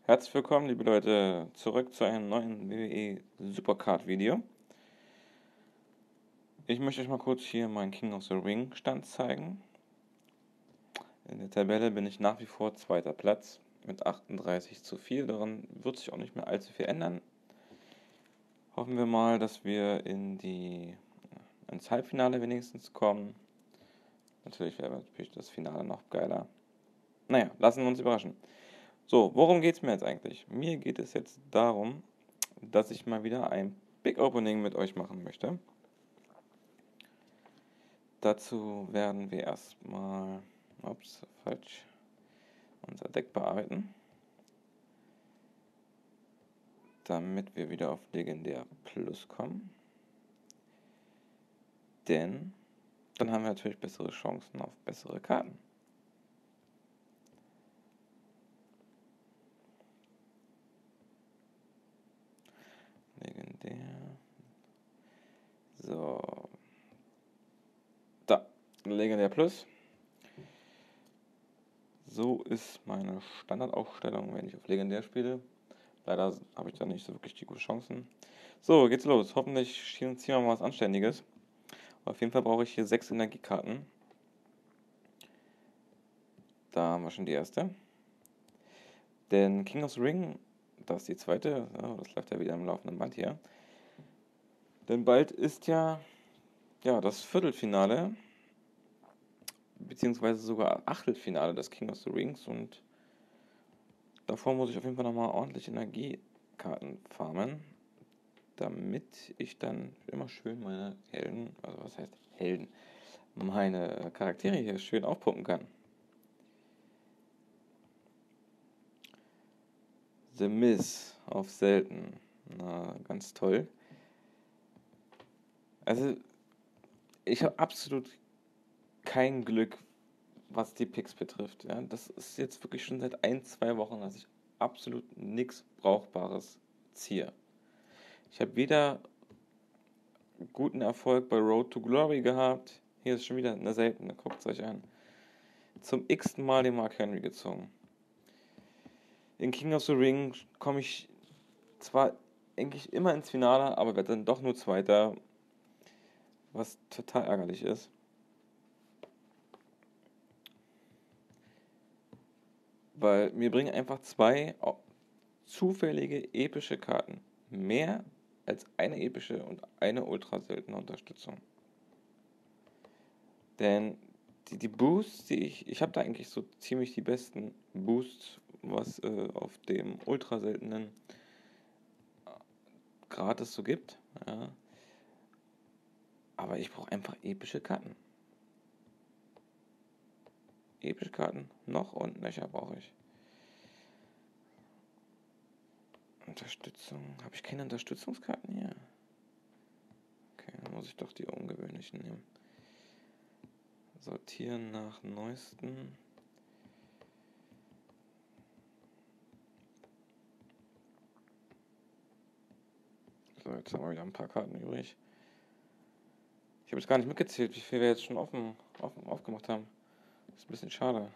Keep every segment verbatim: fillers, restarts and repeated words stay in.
Herzlich willkommen, liebe Leute, zurück zu einem neuen W W E Supercard Video. Ich möchte euch mal kurz hier meinen King of the Ring Stand zeigen. In der Tabelle bin ich nach wie vor zweiter Platz mit achtunddreißig zu vier. Daran wird sich auch nicht mehr allzu viel ändern. Hoffen wir mal, dass wir in die, ins Halbfinale wenigstens kommen. Natürlich wäre natürlich das Finale noch geiler. Naja, lassen wir uns überraschen. So, worum geht es mir jetzt eigentlich? Mir geht es jetzt darum, dass ich mal wieder ein Big Opening mit euch machen möchte. Dazu werden wir erstmal, ups, falsch, unser Deck bearbeiten, damit wir wieder auf Legendär Plus kommen. Denn dann haben wir natürlich bessere Chancen auf bessere Karten. Legendär. So. Da. Legendär Plus. So ist meine Standardaufstellung, wenn ich auf Legendär spiele. Leider habe ich da nicht so wirklich die guten Chancen. So, geht's los. Hoffentlich ziehen wir mal was Anständiges. Auf jeden Fall brauche ich hier sechs Energiekarten. Da haben wir schon die erste. Denn King of the Ring, das ist die zweite. Oh, das läuft ja wieder im laufenden Band hier. Denn bald ist ja, ja das Viertelfinale, beziehungsweise sogar Achtelfinale des King of the Rings. Und davor muss ich auf jeden Fall nochmal ordentlich Energiekarten farmen, damit ich dann immer schön meine Helden, also was heißt Helden, meine Charaktere hier schön aufpumpen kann. The Miz auf selten. Na, ganz toll. Also, ich habe absolut kein Glück, was die Picks betrifft. Ja, das ist jetzt wirklich schon seit ein, zwei Wochen, dass ich absolut nichts Brauchbares ziehe. Ich habe weder guten Erfolg bei Road to Glory gehabt. Hier ist schon wieder eine seltene, guckt es euch an. Zum x-ten Mal den Mark Henry gezogen. In King of the Ring komme ich zwar eigentlich immer ins Finale, aber werde dann doch nur Zweiter, was total ärgerlich ist. Weil mir bringen einfach zwei zufällige epische Karten mehr als eine epische und eine ultra seltene Unterstützung. Denn die, die Boosts, die ich, ich habe da eigentlich so ziemlich die besten Boosts, was äh, auf dem ultra seltenen gratis so gibt. Ja. Aber ich brauche einfach epische Karten. Epische Karten noch und nöcher brauche ich. Unterstützung. Habe ich keine Unterstützungskarten hier? Okay, dann muss ich doch die ungewöhnlichen nehmen. Sortieren nach neuesten. So, jetzt haben wir wieder ein paar Karten übrig. Ich habe jetzt gar nicht mitgezählt, wie viel wir jetzt schon offen, offen aufgemacht haben. Das ist ein bisschen schade.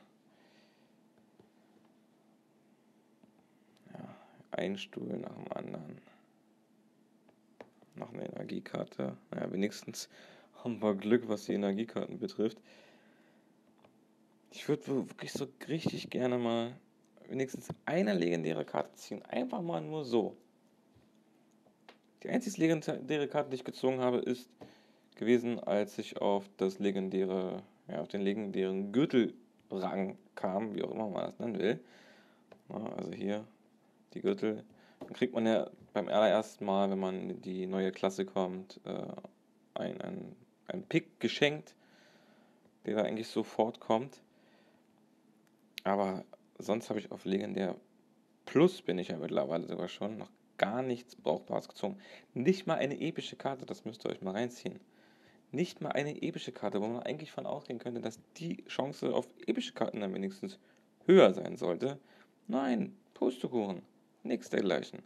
Ja, ein Stuhl nach dem anderen. Noch eine Energiekarte. Naja, wenigstens haben wir Glück, was die Energiekarten betrifft. Ich würde wirklich so richtig gerne mal wenigstens eine legendäre Karte ziehen. Einfach mal nur so. Die einzige legendäre Karte, die ich gezogen habe, ist gewesen, als ich auf das legendäre, ja, auf den legendären Gürtelrang kam, wie auch immer man das nennen will. Ja, also hier die Gürtel. Dann kriegt man ja beim allerersten Mal, wenn man in die neue Klasse kommt, ein, ein, ein Pick geschenkt, der da eigentlich sofort kommt. Aber sonst habe ich auf Legendär Plus, bin ich ja mittlerweile sogar schon, noch gar nichts Brauchbares gezogen. Nicht mal eine epische Karte, das müsst ihr euch mal reinziehen. Nicht mal eine epische Karte, wo man eigentlich von ausgehen könnte, dass die Chance auf epische Karten dann wenigstens höher sein sollte. Nein, Pustekuchen, nichts dergleichen.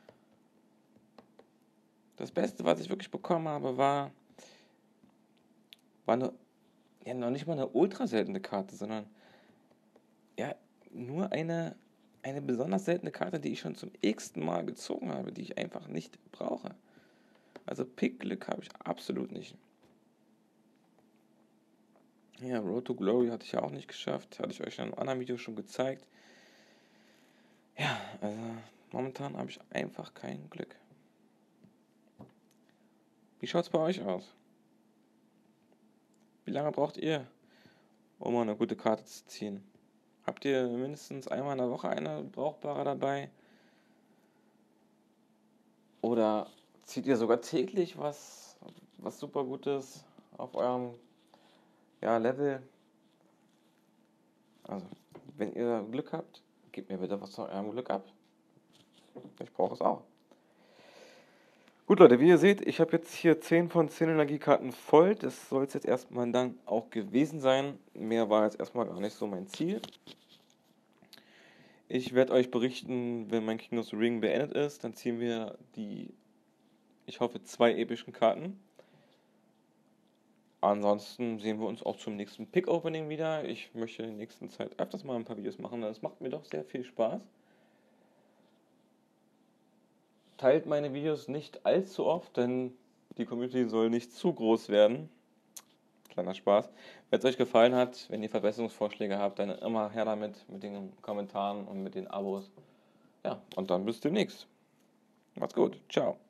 Das Beste, was ich wirklich bekommen habe, war, war eine, ja, noch nicht mal eine ultra seltene Karte, sondern ja, nur eine, eine besonders seltene Karte, die ich schon zum x-ten Mal gezogen habe, die ich einfach nicht brauche. Also Pick-Glück habe ich absolut nicht. Ja, Road to Glory hatte ich ja auch nicht geschafft. Hatte ich euch in einem anderen Video schon gezeigt. Ja, also momentan habe ich einfach kein Glück. Wie schaut es bei euch aus? Wie lange braucht ihr, um mal eine gute Karte zu ziehen? Habt ihr mindestens einmal in der Woche eine brauchbare dabei? Oder zieht ihr sogar täglich was, was super Gutes auf eurem ja, Level? Also, wenn ihr Glück habt, gebt mir bitte was von eurem Glück ab. Ich brauche es auch. Gut, Leute, wie ihr seht, ich habe jetzt hier zehn von zehn Energiekarten voll. Das soll es jetzt erstmal dann auch gewesen sein. Mehr war jetzt erstmal gar nicht so mein Ziel. Ich werde euch berichten, wenn mein King of the Ring beendet ist. Dann ziehen wir die, ich hoffe, zwei epischen Karten. Ansonsten sehen wir uns auch zum nächsten Pick-Opening wieder. Ich möchte in der nächsten Zeit öfters mal ein paar Videos machen. Das macht mir doch sehr viel Spaß. Teilt meine Videos nicht allzu oft, denn die Community soll nicht zu groß werden. Kleiner Spaß. Wenn es euch gefallen hat, wenn ihr Verbesserungsvorschläge habt, dann immer her damit, mit den Kommentaren und mit den Abos. Ja, und dann bis demnächst. Macht's gut. Ciao.